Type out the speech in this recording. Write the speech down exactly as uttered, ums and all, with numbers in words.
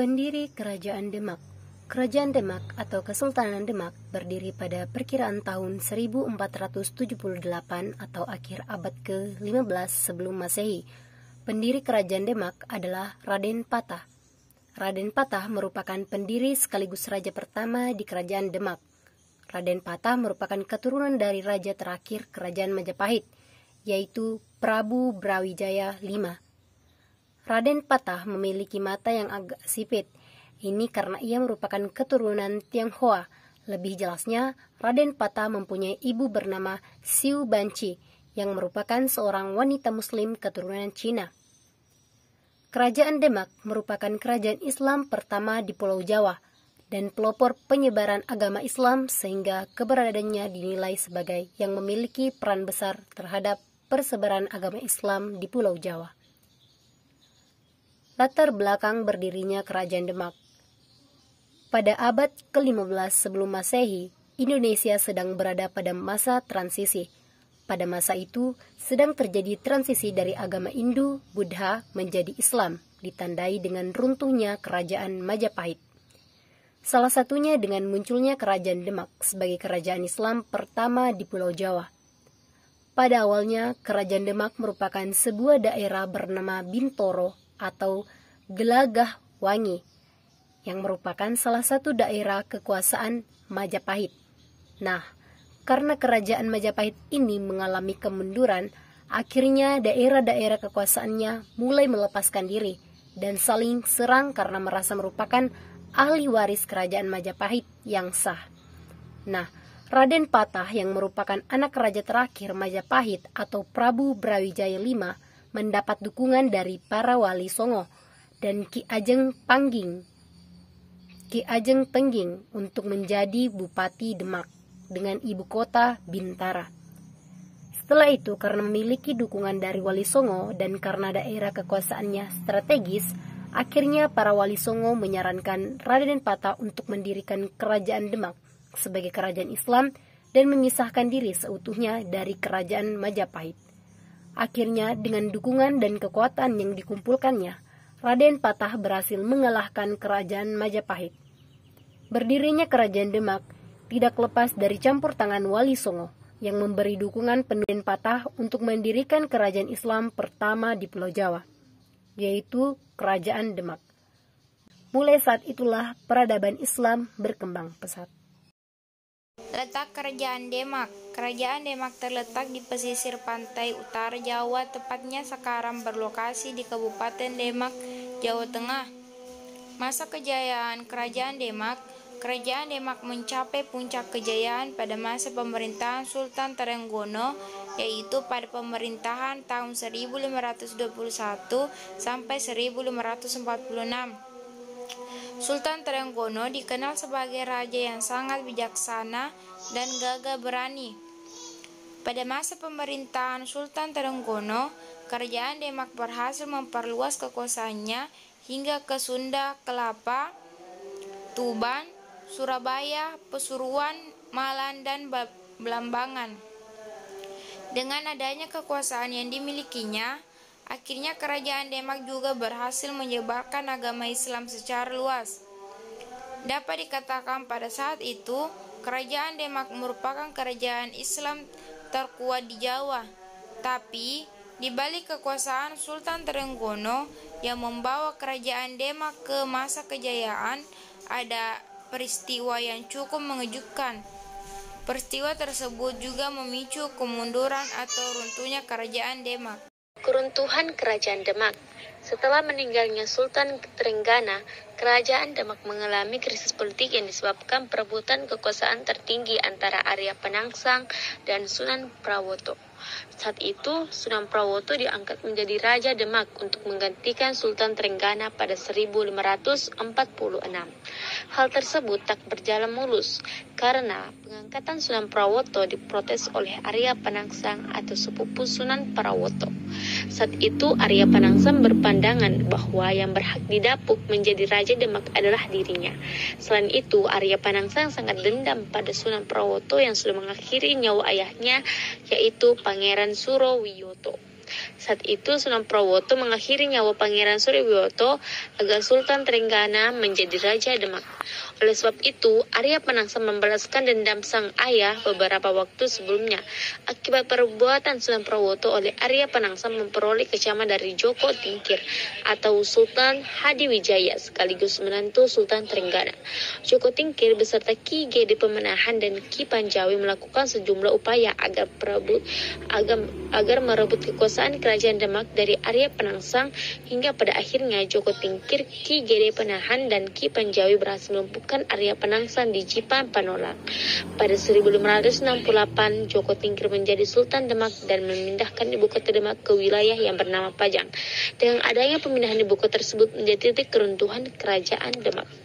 Pendiri Kerajaan Demak. Kerajaan Demak atau Kesultanan Demak berdiri pada perkiraan tahun seribu empat ratus tujuh puluh delapan atau akhir abad ke lima belas sebelum Masehi. Pendiri Kerajaan Demak adalah Raden Patah. Raden Patah merupakan pendiri sekaligus raja pertama di Kerajaan Demak. Raden Patah merupakan keturunan dari raja terakhir Kerajaan Majapahit, yaitu Prabu Brawijaya lima. Raden Patah memiliki mata yang agak sipit. Ini karena ia merupakan keturunan Tionghoa. Lebih jelasnya, Raden Patah mempunyai ibu bernama Xiu Banci, yang merupakan seorang wanita muslim keturunan Cina. Kerajaan Demak merupakan kerajaan Islam pertama di Pulau Jawa, dan pelopor penyebaran agama Islam sehingga keberadaannya dinilai sebagai yang memiliki peran besar terhadap persebaran agama Islam di Pulau Jawa. Latar belakang berdirinya Kerajaan Demak. Pada abad ke lima belas sebelum Masehi, Indonesia sedang berada pada masa transisi. Pada masa itu, sedang terjadi transisi dari agama Hindu, Buddha menjadi Islam, ditandai dengan runtuhnya Kerajaan Majapahit. Salah satunya dengan munculnya Kerajaan Demak sebagai kerajaan Islam pertama di Pulau Jawa. Pada awalnya, Kerajaan Demak merupakan sebuah daerah bernama Bintoro atau Gelagah Wangi, yang merupakan salah satu daerah kekuasaan Majapahit. Nah, karena kerajaan Majapahit ini mengalami kemunduran, akhirnya daerah-daerah kekuasaannya mulai melepaskan diri dan saling serang karena merasa merupakan ahli waris kerajaan Majapahit yang sah. Nah, Raden Patah yang merupakan anak raja terakhir Majapahit atau Prabu Brawijaya lima mendapat dukungan dari para wali Songo dan Ki Ajeng Pangging Ki Ajeng Pengging untuk menjadi Bupati Demak dengan ibu kota Bintara. Setelah itu, karena memiliki dukungan dari Wali Songo dan karena daerah kekuasaannya strategis, akhirnya para Wali Songo menyarankan Raden Patah untuk mendirikan Kerajaan Demak sebagai kerajaan Islam dan memisahkan diri seutuhnya dari Kerajaan Majapahit. Akhirnya, dengan dukungan dan kekuatan yang dikumpulkannya, Raden Patah berhasil mengalahkan Kerajaan Majapahit. Berdirinya Kerajaan Demak tidak lepas dari campur tangan Wali Songo yang memberi dukungan penuh Patah untuk mendirikan kerajaan Islam pertama di Pulau Jawa, yaitu Kerajaan Demak. Mulai saat itulah peradaban Islam berkembang pesat. Letak Kerajaan Demak. Kerajaan Demak terletak di pesisir pantai utara Jawa, tepatnya sekarang berlokasi di Kabupaten Demak, Jawa Tengah. Masa kejayaan Kerajaan Demak. Kerajaan Demak mencapai puncak kejayaan pada masa pemerintahan Sultan Trenggono, yaitu pada pemerintahan tahun seribu lima ratus dua puluh satu sampai seribu lima ratus empat puluh enam. Sultan Trenggono dikenal sebagai raja yang sangat bijaksana dan gagah berani. Pada masa pemerintahan Sultan Trenggono, Kerajaan Demak berhasil memperluas kekuasaannya hingga ke Sunda, Kelapa, Tuban, Surabaya, Pasuruan, Malang, dan Belambangan. Dengan adanya kekuasaan yang dimilikinya, akhirnya Kerajaan Demak juga berhasil menyebarkan agama Islam secara luas. Dapat dikatakan pada saat itu, Kerajaan Demak merupakan kerajaan Islam terkuat di Jawa. Tapi, di balik kekuasaan Sultan Trenggono yang membawa Kerajaan Demak ke masa kejayaan, ada peristiwa yang cukup mengejutkan. Peristiwa tersebut juga memicu kemunduran atau runtuhnya Kerajaan Demak. Keruntuhan Kerajaan Demak. Setelah meninggalnya Sultan Trenggana, Kerajaan Demak mengalami krisis politik yang disebabkan perebutan kekuasaan tertinggi antara Arya Penangsang dan Sunan Prawoto. Saat itu, Sunan Prawoto diangkat menjadi Raja Demak untuk menggantikan Sultan Trenggana pada seribu lima ratus empat puluh enam. Hal tersebut tak berjalan mulus, karena pengangkatan Sunan Prawoto diprotes oleh Arya Penangsang atau sepupu Sunan Prawoto. Saat itu, Arya Penangsang berpandangan bahwa yang berhak didapuk menjadi Raja Demak adalah dirinya. Selain itu, Arya Penangsang sangat dendam pada Sunan Prawoto yang sudah mengakhiri nyawa ayahnya, yaitu Pangeran Surowiyoto. Saat itu Sunan Prawoto mengakhiri nyawa Pangeran Suryawibowo agar Sultan Trenggana menjadi Raja Demak. Oleh sebab itu, Arya Penangsang membalaskan dendam sang ayah beberapa waktu sebelumnya. Akibat perbuatan Sunan Prawoto oleh Arya Penangsang memperoleh kecaman dari Joko Tingkir atau Sultan Hadiwijaya sekaligus menantu Sultan Trenggana. Joko Tingkir beserta Ki Gede Pemenahan dan Ki Panjawi melakukan sejumlah upaya agar perebut agar, agar merebut kekuasaan Kerajaan Demak dari Arya Penangsang, hingga pada akhirnya Joko Tingkir, Ki Gede Pemenahan dan Ki Panjawi berhasil melumpuhkan Arya Penangsang di Jipan Panolang. Pada seribu lima ratus enam puluh delapan, Joko Tingkir menjadi Sultan Demak dan memindahkan ibu kota Demak ke wilayah yang bernama Pajang. Dengan adanya pemindahan ibu kota tersebut menjadi titik keruntuhan Kerajaan Demak.